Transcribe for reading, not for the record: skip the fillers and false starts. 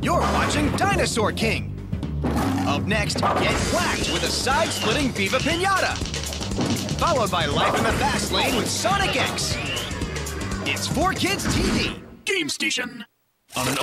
You're watching Dinosaur King. Up next, get whacked with a side-splitting Viva Piñata. Followed by Life in the Fast Lane with Sonic X. It's 4KidsTv. Game Station. On an